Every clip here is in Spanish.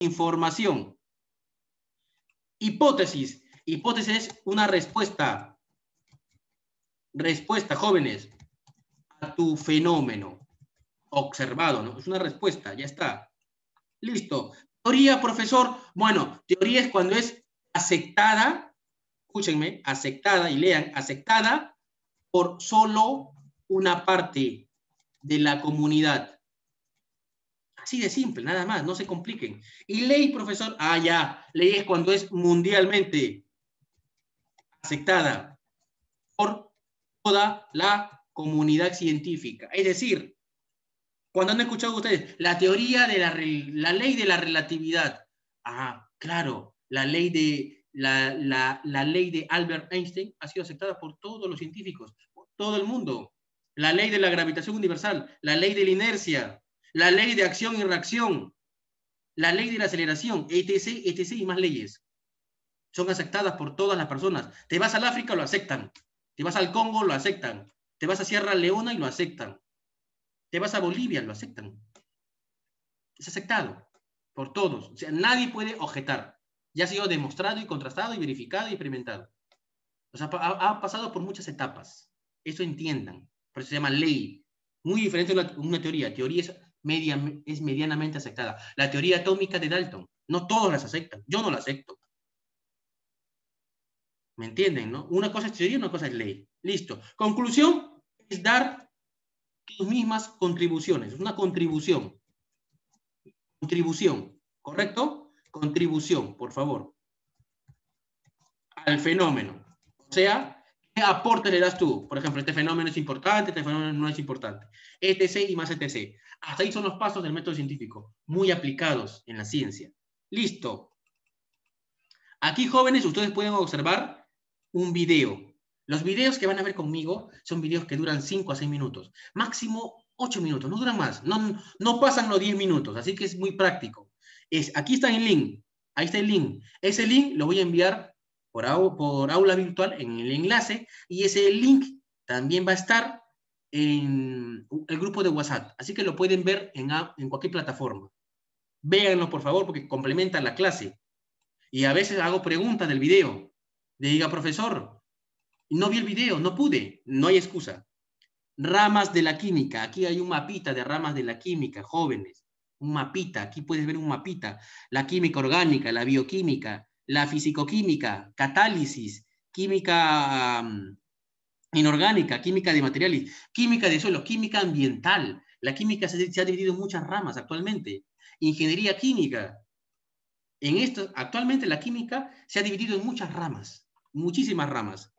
información. Hipótesis. Hipótesis es una respuesta. Respuesta, jóvenes, a tu fenómeno observado, ¿no? Es una respuesta, ya está. Listo. Teoría, profesor. Bueno, teoría es cuando es aceptada, escúchenme, aceptada y lean, aceptada por solo una parte de la comunidad. Así de simple, nada más, no se compliquen. Y ley, profesor, ya, ley es cuando es mundialmente aceptada por toda la comunidad científica. Es decir, cuando han escuchado ustedes la teoría de la ley de la relatividad, claro, la ley de Albert Einstein ha sido aceptada por todos los científicos, por todo el mundo. La ley de la gravitación universal, la ley de la inercia, la ley de acción y reacción, la ley de la aceleración, etc., etc., y más leyes. Son aceptadas por todas las personas. Te vas al África, lo aceptan. Te vas al Congo, lo aceptan. Te vas a Sierra Leona y lo aceptan. Te vas a Bolivia, lo aceptan. Es aceptado por todos. O sea, nadie puede objetar. Ya ha sido demostrado y contrastado y verificado y experimentado. O sea, ha pasado por muchas etapas. Eso entiendan. Por eso se llama ley. Muy diferente a una teoría. Teoría es medianamente aceptada. La teoría atómica de Dalton. No todos las aceptan. Yo no la acepto. ¿Me entienden, no? Una cosa es teoría, una cosa es ley. Listo. Conclusión es dar tus mismas contribuciones. Es una contribución. Contribución. ¿Correcto? Contribución, por favor. Al fenómeno. O sea, ¿qué aporte le das tú? Por ejemplo, este fenómeno es importante, este fenómeno no es importante. etc. y más etc. Hasta ahí son los pasos del método científico, muy aplicados en la ciencia. Listo. Aquí, jóvenes, ustedes pueden observar un video. Los videos que van a ver conmigo son videos que duran 5 a 6 minutos. Máximo 8 minutos, no duran más. No pasan los 10 minutos, así que es muy práctico. Aquí está el link. Ahí está el link. Ese link lo voy a enviar por aula virtual en el enlace, y ese link también va a estar en el grupo de WhatsApp. Así que lo pueden ver en cualquier plataforma. Véanlo, por favor, porque complementan la clase. Y a veces hago preguntas del video. Le diga, profesor, no vi el video, no pude. No hay excusa. Ramas de la química. Aquí hay un mapita de ramas de la química, jóvenes. Un mapita. Aquí puedes ver un mapita. La química orgánica, la bioquímica, la fisicoquímica, catálisis, química inorgánica, química de materiales, química de suelo, química ambiental. La química se ha dividido en muchas ramas actualmente. Ingeniería química. Actualmente la química se ha dividido en muchas ramas, muchísimas ramas.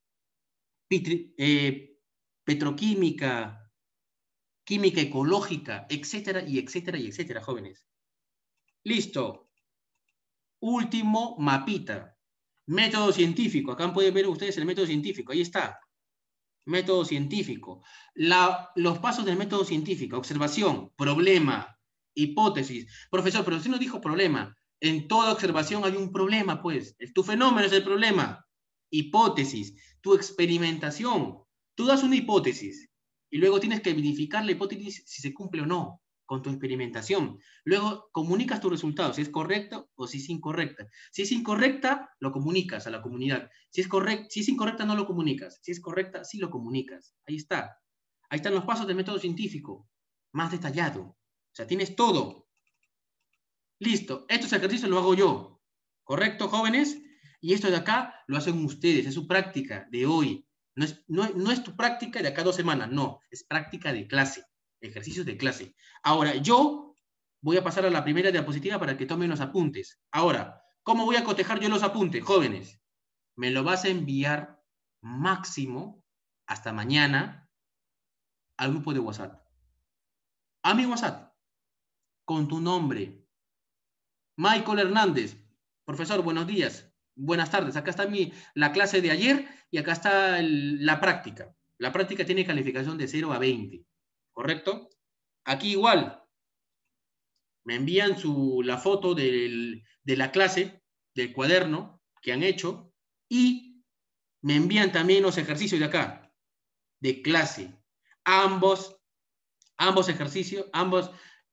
Petroquímica, química ecológica, etcétera, y etcétera, y etcétera, jóvenes. Listo. Último mapita. Método científico. Acá pueden ver ustedes el método científico. Ahí está. Método científico. Los pasos del método científico. Observación, problema, hipótesis. Profesor, pero usted no dijo problema. En toda observación hay un problema, pues. Tu fenómeno es el problema. Hipótesis, tu experimentación. Tú das una hipótesis y luego tienes que verificar la hipótesis si se cumple o no con tu experimentación. Luego comunicas tu resultado, si es correcta o si es incorrecta. Si es incorrecta, lo comunicas a la comunidad. Si es incorrecta, no lo comunicas. Si es correcta, sí lo comunicas. Ahí está. Ahí están los pasos del método científico, más detallado. O sea, tienes todo. Listo. Estos ejercicios los hago yo. ¿Correcto, jóvenes? Y esto de acá lo hacen ustedes. Es su práctica de hoy. No es tu práctica de acá 2 semanas. No, es práctica de clase. Ejercicios de clase. Ahora, yo voy a pasar a la primera diapositiva para que tomen los apuntes. Ahora, ¿cómo voy a cotejar yo los apuntes, jóvenes? Me lo vas a enviar máximo hasta mañana al grupo de WhatsApp. A mi WhatsApp. Con tu nombre. Michael Hernández. Profesor, buenos días. Buenas tardes. Acá está la clase de ayer y acá está la práctica. La práctica tiene calificación de 0 a 20. ¿Correcto? Aquí igual. Me envían la foto de la clase, del cuaderno que han hecho, y me envían también los ejercicios de acá, de clase. Ambos ejercicios,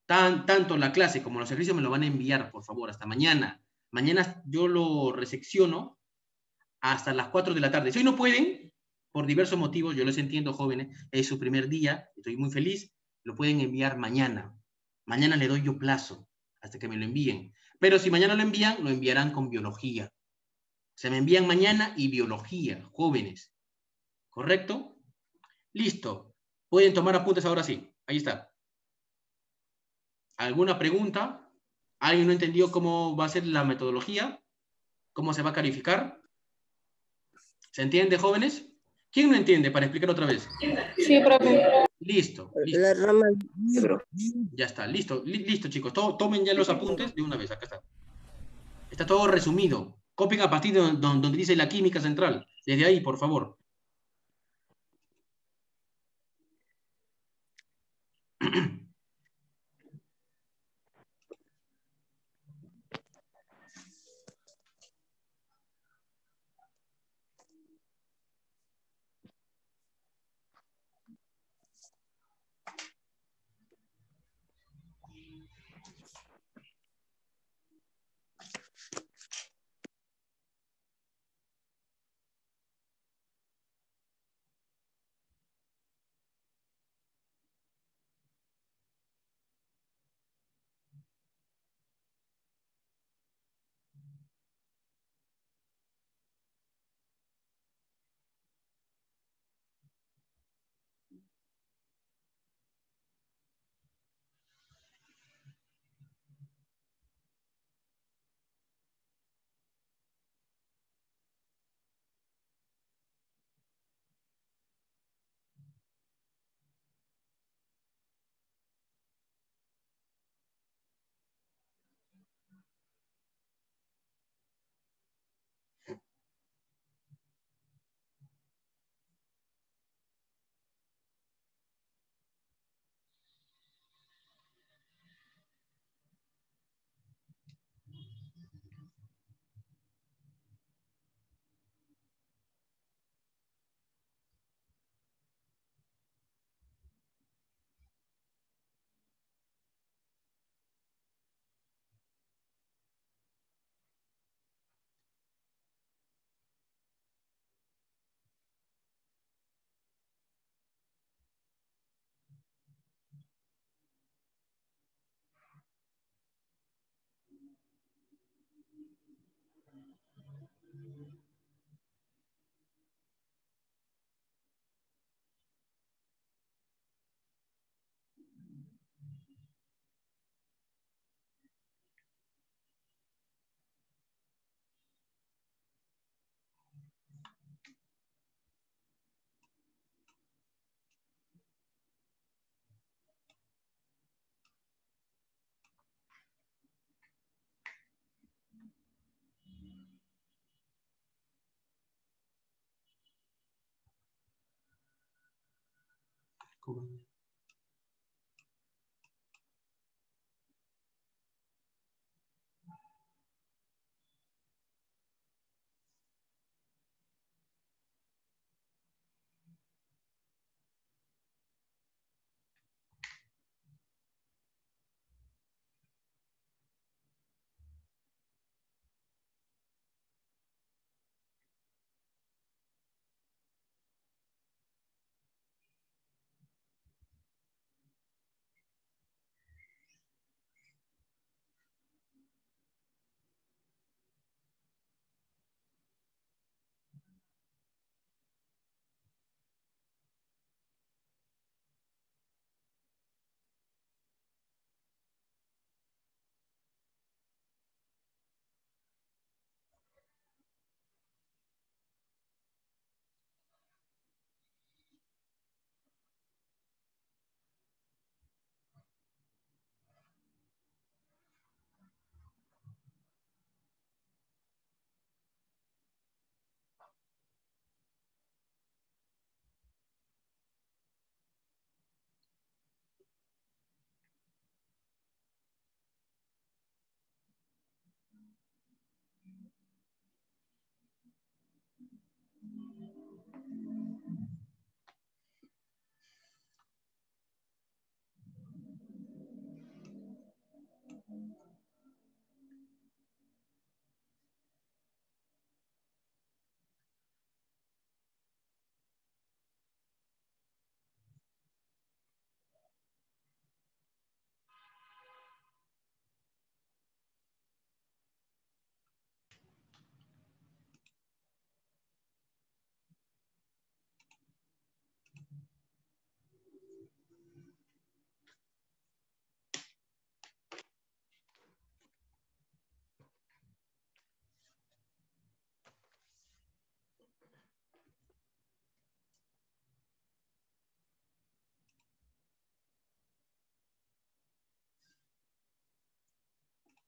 Tanto la clase como los servicios me lo van a enviar, por favor, hasta mañana. Mañana yo lo resecciono hasta las 4 de la tarde. Si hoy no pueden, por diversos motivos, yo les entiendo, jóvenes, es su primer día, estoy muy feliz, lo pueden enviar mañana. Mañana le doy yo plazo hasta que me lo envíen. Pero si mañana lo envían, lo enviarán con biología. Se me envían mañana y biología, jóvenes. ¿Correcto? Listo. Pueden tomar apuntes ahora sí. Ahí está. ¿Alguna pregunta? ¿Alguien no entendió cómo va a ser la metodología? ¿Cómo se va a calificar? ¿Se entiende, jóvenes? ¿Quién no entiende? Para explicar otra vez. Sí, profe. Listo, listo. La rama libro. Ya está, listo, listo, chicos. Tomen ya los apuntes de una vez. Acá está. Está todo resumido. Copien a partir de donde dice la química central. Desde ahí, por favor.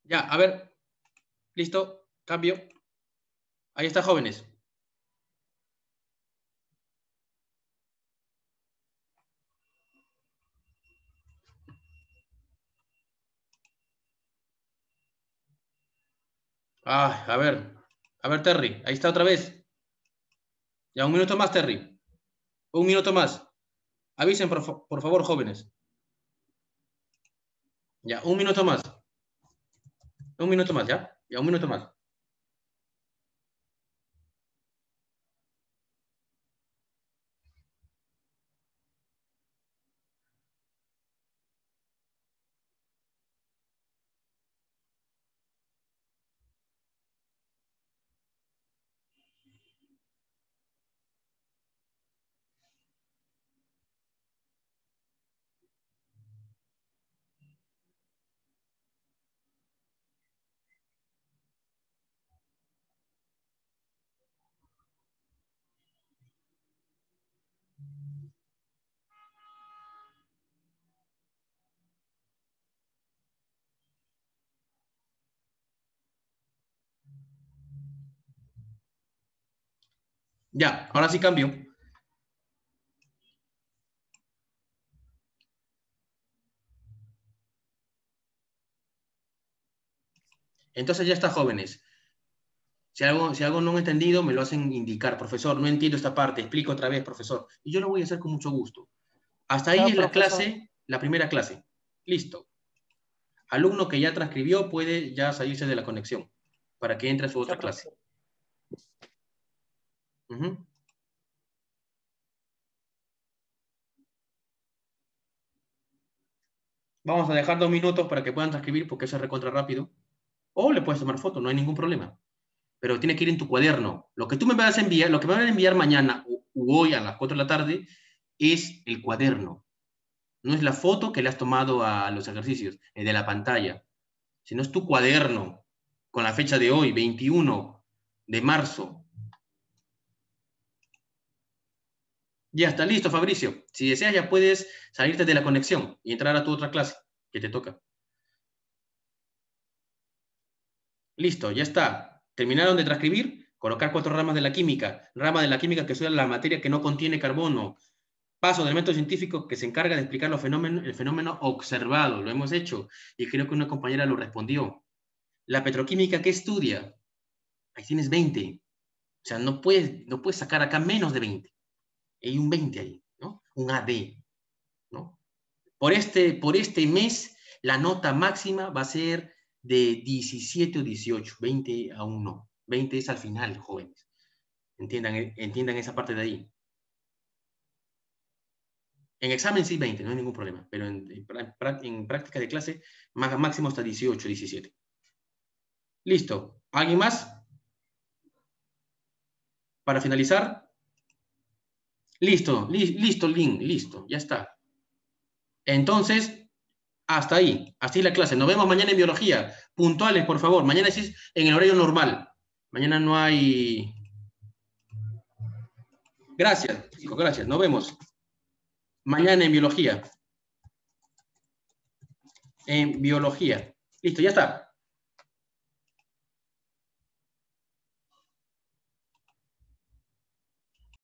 Ya, a ver. Listo. Cambio. Ahí está, jóvenes. Ah, a ver. A ver, Terry. Ahí está otra vez. Ya, un minuto más, Terry. Un minuto más. Avisen, por favor, jóvenes. Ya, un minuto más. Un minuto más, ¿ya? Ya, un minuto más. Ya, ahora sí cambio. Entonces ya está, jóvenes. Si algo no he entendido, me lo hacen indicar. Profesor, no entiendo esta parte. Explico otra vez, profesor. Y yo lo voy a hacer con mucho gusto. Hasta ahí Chao, es la profesor. clase, la primera clase. Listo. Alumno que ya transcribió puede ya salirse de la conexión para que entre a su Chao, otra clase. profesor. Vamos a dejar 2 minutos para que puedan transcribir porque eso es recontra rápido. O le puedes tomar foto, no hay ningún problema. Pero tiene que ir en tu cuaderno. Lo que tú me vas a enviar, lo que me van a enviar mañana u hoy a las 4 de la tarde es el cuaderno. No es la foto que le has tomado a los ejercicios, de la pantalla, sino es tu cuaderno con la fecha de hoy, 21 de marzo. Ya está listo, Fabricio. Si deseas, ya puedes salirte de la conexión y entrar a tu otra clase que te toca. Listo, ya está. ¿Terminaron de transcribir? Colocar 4 ramas de la química. Rama de la química que estudia la materia que no contiene carbono. Paso del método científico que se encarga de explicar el fenómeno observado. Lo hemos hecho y creo que una compañera lo respondió. La petroquímica, ¿qué estudia? Ahí tienes 20. O sea, no puedes sacar acá menos de 20. Hay un 20 ahí, ¿no? Un AD, ¿no? Por este mes, la nota máxima va a ser de 17 o 18, 20 aún no. 20 es al final, jóvenes. Entiendan esa parte de ahí. En examen sí 20, no hay ningún problema, pero en práctica de clase máximo hasta 18, 17. Listo. ¿Alguien más? Para finalizar. Listo, listo, Lin, listo, ya está. Entonces, hasta ahí la clase. Nos vemos mañana en biología. Puntuales, por favor. Mañana sí es en el horario normal. Mañana no hay... Gracias, chicos, gracias. Nos vemos. Mañana en biología. En biología. Listo, ya está.